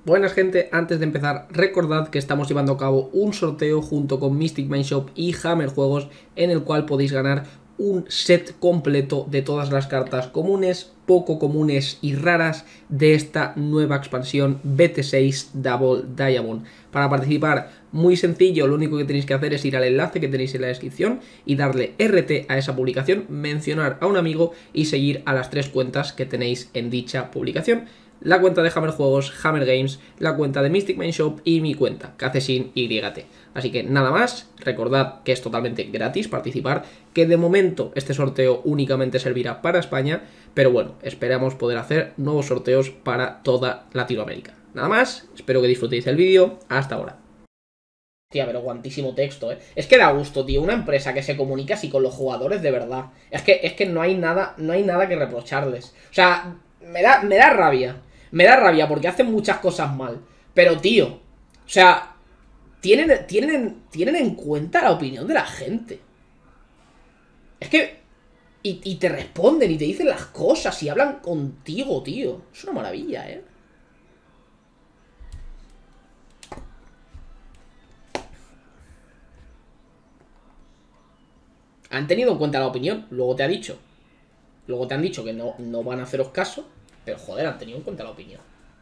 Buenas gente, antes de empezar recordad que estamos llevando a cabo un sorteo junto con Mystic Mind Shop y Hammer Juegos en el cual podéis ganar un set completo de todas las cartas comunes, poco comunes y raras de esta nueva expansión BT6 Double Diamond. Para participar, muy sencillo, lo único que tenéis que hacer es ir al enlace que tenéis en la descripción y darle RT a esa publicación, mencionar a un amigo y seguir a las 3 cuentas que tenéis en dicha publicación. La cuenta de Hammer Juegos, Hammer Games, la cuenta de Mystic Mind Shop y mi cuenta, Cacesin YT. Así que nada más, recordad que es totalmente gratis participar, que de momento este sorteo únicamente servirá para España, pero bueno, esperamos poder hacer nuevos sorteos para toda Latinoamérica. Nada más, espero que disfrutéis del vídeo, hasta ahora. Tía, pero guantísimo texto, ¿eh? Es que da gusto, tío, una empresa que se comunica así con los jugadores de verdad. Es que no hay nada que reprocharles. O sea, me da rabia. Me da rabia porque hacen muchas cosas mal. Pero, tío, o sea, tienen en cuenta la opinión de la gente. Es que... Y te responden y te dicen las cosas y hablan contigo, tío. Es una maravilla, ¿eh? Han tenido en cuenta la opinión, luego te han dicho que no van a haceros caso, pero joder, han tenido en cuenta la opinión.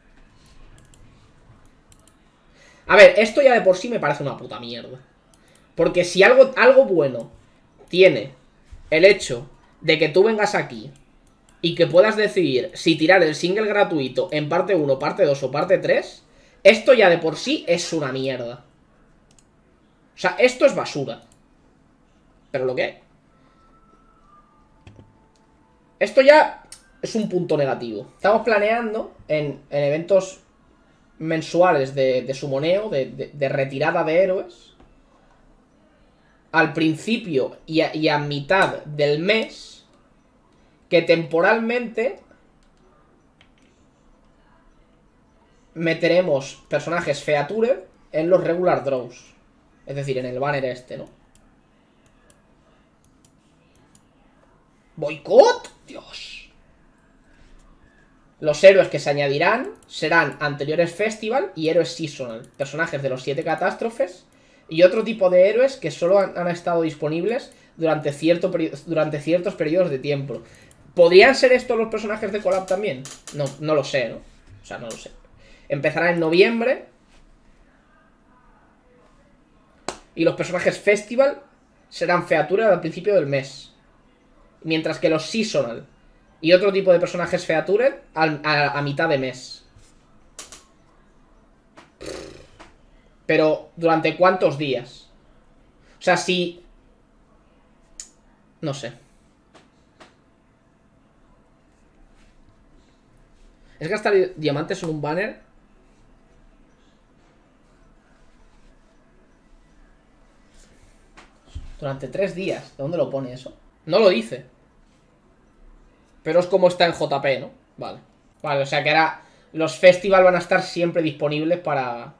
A ver, esto ya de por sí me parece una puta mierda. Porque si algo bueno tiene el hecho de que tú vengas aquí y que puedas decidir si tirar el single gratuito en parte 1, parte 2 o parte 3, esto ya de por sí es una mierda. O sea, esto es basura. Pero lo que hay. Esto ya es un punto negativo. Estamos planeando en eventos mensuales de sumoneo, de retirada de héroes, al principio y a mitad del mes, que temporalmente meteremos personajes feature en los regular draws. Es decir, en el banner este, ¿no? ¿Boicot? Dios. Los héroes que se añadirán serán anteriores festival y héroes seasonal, personajes de los 7 catástrofes y otro tipo de héroes que solo han estado disponibles durante ciertos periodos de tiempo. ¿Podrían ser estos los personajes de collab también? No lo sé, ¿no? O sea, no lo sé. Empezará en noviembre. Y los personajes festival serán feature al principio del mes. Mientras que los seasonal y otro tipo de personajes feature a mitad de mes. Pero, ¿durante cuántos días? O sea, si... No sé. Es gastar diamantes en un banner. Durante 3 días. ¿De dónde lo pone eso? No lo dice. Pero es como está en JP, ¿no? Vale. Vale, o sea que ahora los festival van a estar siempre disponibles para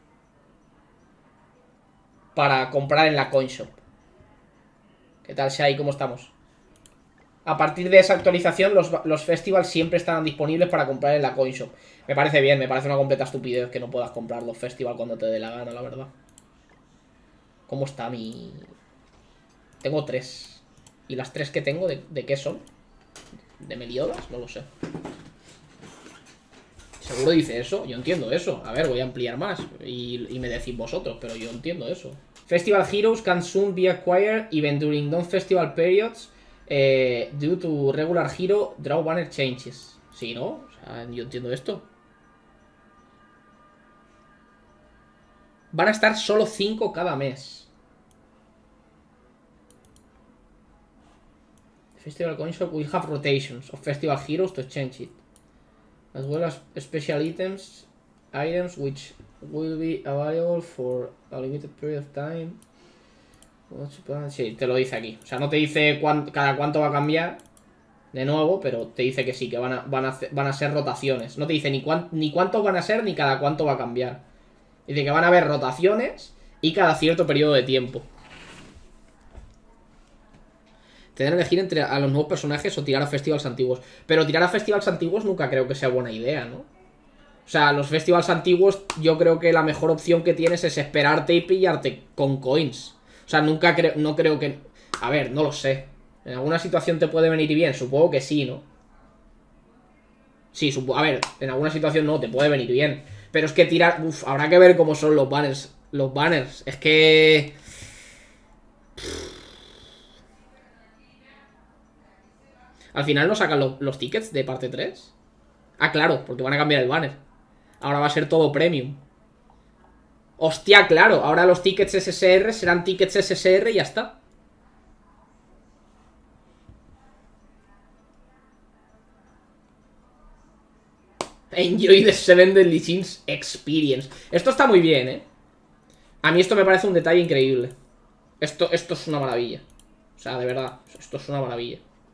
comprar en la CoinShop. ¿Qué tal, Shai? ¿Cómo estamos? A partir de esa actualización, los festivals siempre estarán disponibles para comprar en la CoinShop. Me parece bien, me parece una completa estupidez que no puedas comprar los festivals cuando te dé la gana, la verdad. ¿Cómo está mi...? Tengo 3. ¿Y las 3 que tengo de qué son? ¿De Meliodas? No lo sé. ¿Seguro dice eso? Yo entiendo eso. A ver, voy a ampliar más y me decís vosotros, pero yo entiendo eso. Festival Heroes can soon be acquired even during non-festival periods due to regular hero draw banner changes. Sí, ¿no? O sea, yo entiendo esto. Van a estar solo 5 cada mes. Festival Coin Shop will have rotations of festival heroes to change it, as well as special items which will be available for a limited period of time. Sí, te lo dice aquí. O sea, no te dice cada cuánto va a cambiar de nuevo, pero te dice que sí, que van a ser rotaciones. No te dice ni cuántos van a ser ni cada cuánto va a cambiar. Dice que van a haber rotaciones y cada cierto periodo de tiempo. Tener que elegir entre a los nuevos personajes o tirar a festivals antiguos. Pero tirar a festivals antiguos nunca creo que sea buena idea, ¿no? O sea, los festivals antiguos, yo creo que la mejor opción que tienes es esperarte y pillarte con coins. O sea, nunca creo, no creo que... A ver, no lo sé. En alguna situación te puede venir bien, supongo que sí, ¿no? Sí, a ver, en alguna situación no, te puede venir bien. Pero es que tirar... Uf, habrá que ver cómo son los banners. Los banners, es que... Al final no sacan los tickets de parte 3. Ah, claro, porque van a cambiar el banner. Ahora va a ser todo premium. Hostia, claro, ahora los tickets SSR serán tickets SSR y ya está. Enjoy the 7 Deadly Sins Experience. Esto está muy bien, ¿eh? A mí esto me parece un detalle increíble. Esto es una maravilla. O sea, de verdad, esto es una maravilla.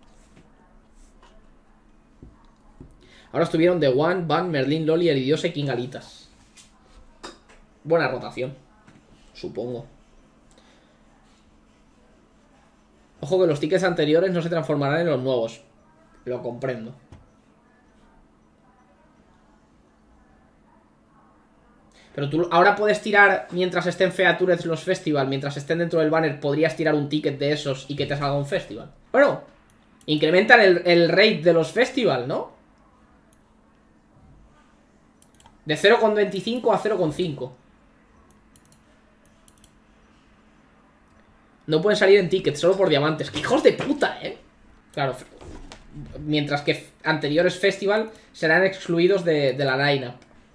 Ahora estuvieron The One, Van, Merlin, Loli, El Idiose y King Alitas. Buena rotación, supongo. Ojo que los tickets anteriores no se transformarán en los nuevos. Lo comprendo. Pero tú ahora puedes tirar, mientras estén Features los festival, mientras estén dentro del banner, podrías tirar un ticket de esos y que te salga un festival. Bueno, incrementan el rate de los festival, ¿no? De 0,25 a 0,5. No pueden salir en tickets, solo por diamantes. ¡Qué hijos de puta, eh! Claro, mientras que anteriores festival serán excluidos de la lineup.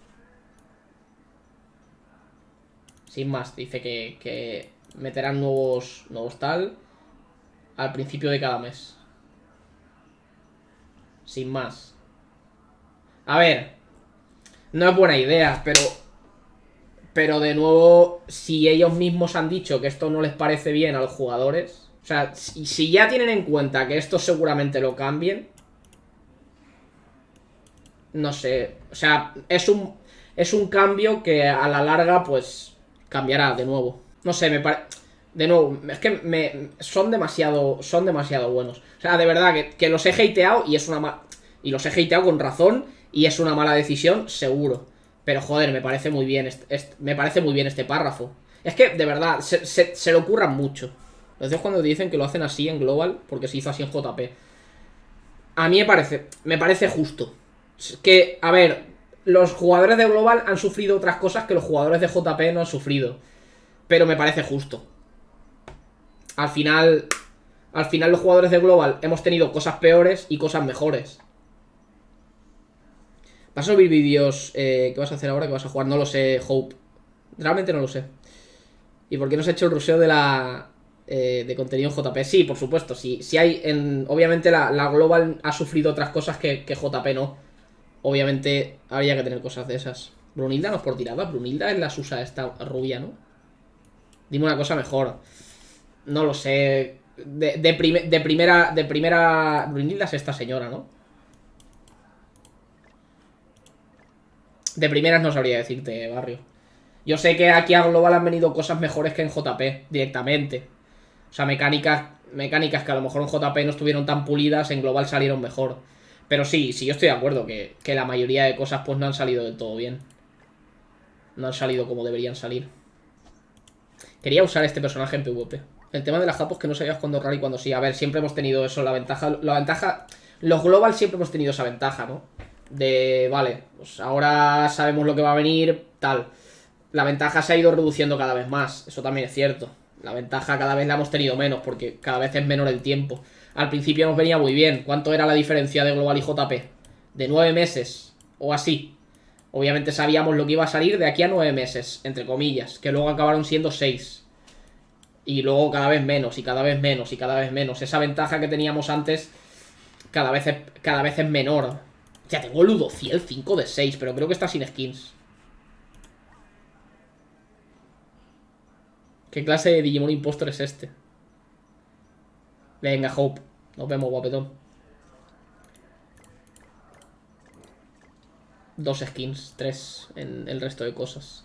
Sin más, dice que meterán nuevos tal al principio de cada mes. Sin más. A ver, no es buena idea, pero de nuevo, si ellos mismos han dicho que esto no les parece bien a los jugadores, o sea, si ya tienen en cuenta que esto seguramente lo cambien, no sé, o sea, es un cambio que a la larga, pues, cambiará de nuevo. No sé, de nuevo, es que son demasiado buenos. O sea, de verdad, que los he hateado y es una y los he hateado con razón y es una mala decisión, seguro. Pero joder, me parece muy bien me parece muy bien este párrafo. Es que, de verdad, se le ocurran mucho. Lo decís cuando te dicen que lo hacen así en Global, porque se hizo así en JP. A mí me parece justo. Que, a ver, los jugadores de Global han sufrido otras cosas que los jugadores de JP no han sufrido. Pero me parece justo. Al final los jugadores de Global hemos tenido cosas peores y cosas mejores. ¿Vas a subir vídeos? ¿Qué vas a hacer ahora? ¿Qué vas a jugar? No lo sé, Hope. Realmente no lo sé. ¿Y por qué no se ha hecho el ruseo de contenido en JP? Sí, por supuesto. Si hay obviamente la Global ha sufrido otras cosas que JP no. Obviamente habría que tener cosas de esas. Brunilda no es por tirada. Brunilda es la Susa esta rubia, ¿no? Dime una cosa mejor. No lo sé. De primera. Brunilda es esta señora, ¿no? De primeras no sabría decirte, barrio. Yo sé que aquí a Global han venido cosas mejores que en JP, directamente. O sea, mecánicas que a lo mejor en JP no estuvieron tan pulidas, en Global salieron mejor. Pero sí, yo estoy de acuerdo que la mayoría de cosas pues no han salido del todo bien. No han salido como deberían salir. Quería usar este personaje en PvP. El tema de las japos que no sabías cuándo raro y cuándo sí. A ver, siempre hemos tenido eso, la ventaja... Los Global siempre hemos tenido esa ventaja, ¿no? De, vale, pues ahora sabemos lo que va a venir, tal. La ventaja se ha ido reduciendo cada vez más, eso también es cierto. La ventaja cada vez la hemos tenido menos, porque cada vez es menor el tiempo. Al principio nos venía muy bien. ¿Cuánto era la diferencia de Global y JP? De 9 meses, o así. Obviamente sabíamos lo que iba a salir de aquí a 9 meses, entre comillas, que luego acabaron siendo 6. Y luego cada vez menos, y cada vez menos, y cada vez menos. Esa ventaja que teníamos antes cada vez es menor. Ya tengo Ludociel 5 de 6, pero creo que está sin skins. ¿Qué clase de Digimon Impostor es este? Venga, Hope. Nos vemos, guapetón. 2 skins, 3 en el resto de cosas.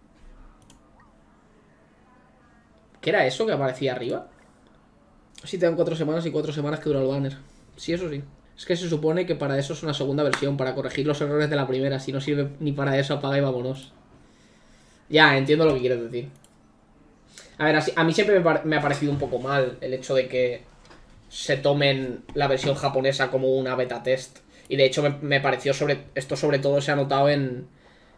¿Qué era eso que aparecía arriba? Sí, te dan 4 semanas y 4 semanas que dura el banner. Sí, eso sí. Es que se supone que para eso es una segunda versión, para corregir los errores de la primera. Si no sirve ni para eso, apaga y vámonos. Ya, entiendo lo que quieres decir. A ver, a mí siempre me ha parecido un poco mal el hecho de que se tomen la versión japonesa como una beta test. Y de hecho me pareció esto sobre todo se ha notado en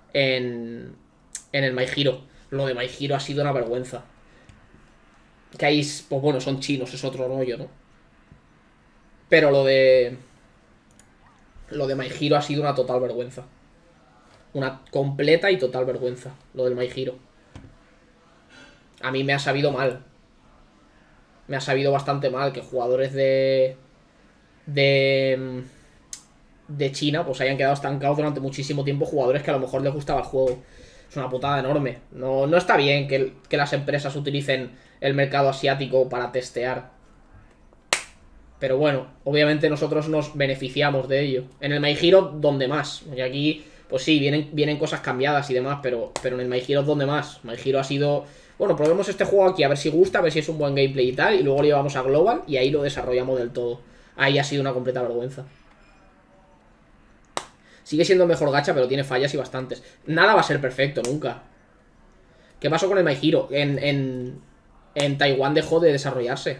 el My Hero. Lo de My Hero ha sido una vergüenza. Que ahí, pues bueno, son chinos, es otro rollo, ¿no? Pero lo de My Hero ha sido una total vergüenza. Una completa y total vergüenza. Lo del My Hero. A mí me ha sabido mal. Me ha sabido bastante mal que jugadores de China pues hayan quedado estancados durante muchísimo tiempo. Jugadores que a lo mejor les gustaba el juego. Es una putada enorme. No está bien que las empresas utilicen el mercado asiático para testear. Pero bueno, obviamente nosotros nos beneficiamos de ello. En el My Hero, donde más. Y aquí, pues sí, vienen cosas cambiadas y demás, pero en el My Hero es donde más. My Hero ha sido... Bueno, probemos este juego aquí, a ver si gusta, a ver si es un buen gameplay y tal, y luego lo llevamos a Global y ahí lo desarrollamos del todo. Ahí ha sido una completa vergüenza. Sigue siendo el mejor gacha, pero tiene fallas y bastantes. Nada va a ser perfecto, nunca. ¿Qué pasó con el My Hero? En Taiwán dejó de desarrollarse.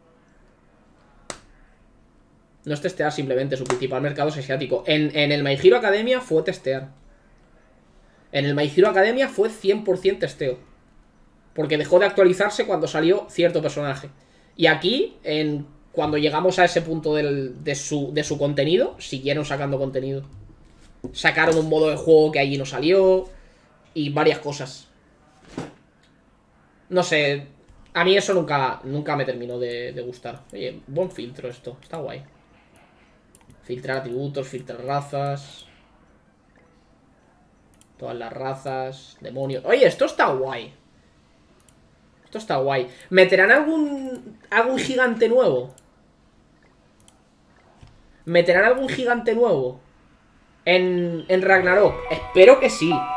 No es testear simplemente, su principal mercado es asiático. En el My Hero Academia fue testear. En el My Hero Academia fue 100% testeo. Porque dejó de actualizarse cuando salió cierto personaje. Y aquí, cuando llegamos a ese punto de su contenido, siguieron sacando contenido. Sacaron un modo de juego que allí no salió. Y varias cosas. No sé. A mí eso nunca me terminó de gustar. Oye, buen filtro esto. Está guay. Filtrar atributos, filtrar razas. Todas las razas. Demonios. Oye, esto está guay. Esto está guay. ¿Meterán algún gigante nuevo? ¿Meterán algún gigante nuevo? En Ragnarok. Espero que sí.